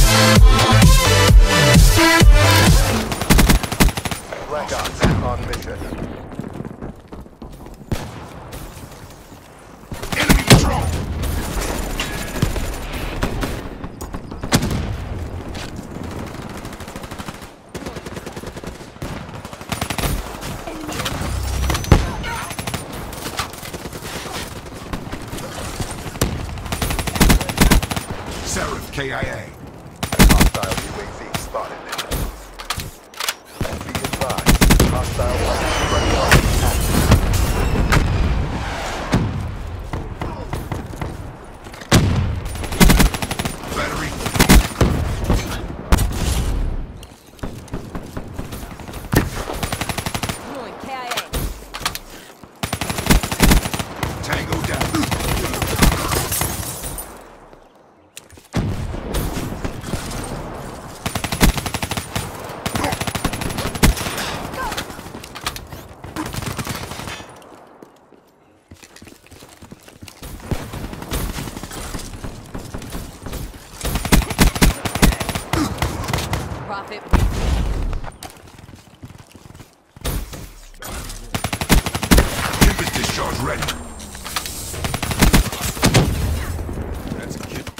Black Ops on mission. Enemy patrol! Seraph KIA. Hostile UAV spotted. Be advised, hostile weapons active. Battery. Ruin KIA. Tango down. Profit. Tempest discharge ready. That's a kill.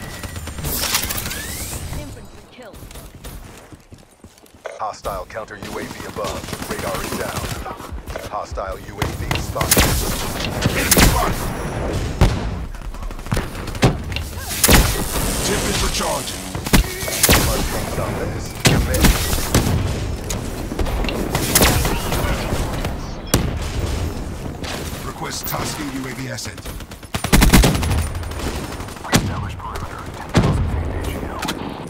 Infantry killed. Hostile counter UAV above. Radar is down. Hostile UAV spotted. Enemy spotted. Tempest recharging. Markings on this. Commit. Request tasking UAV asset. Establish perimeter. 10,000 feet AGL.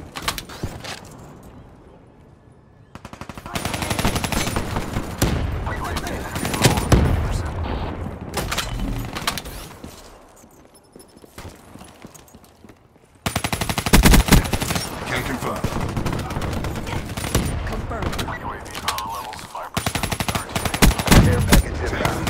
Can confirm. Confirmed. UAV power levels 5%. Care package inbound.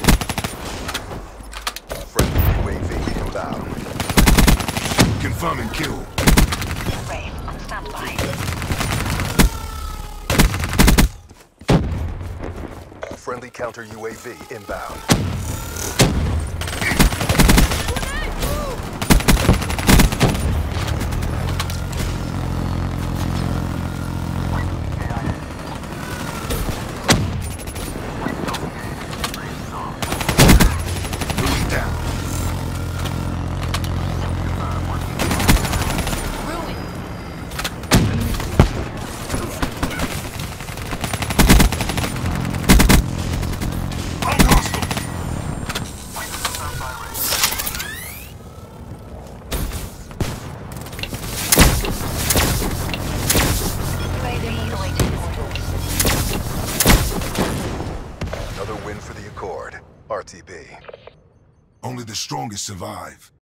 Friendly UAV inbound. Confirming kill. Ray, on standby. Friendly counter UAV inbound. Moving down. Ruin. I'm hostile. UAV awaiting orders. Another win for the Accord. RTB. Only the strongest survive.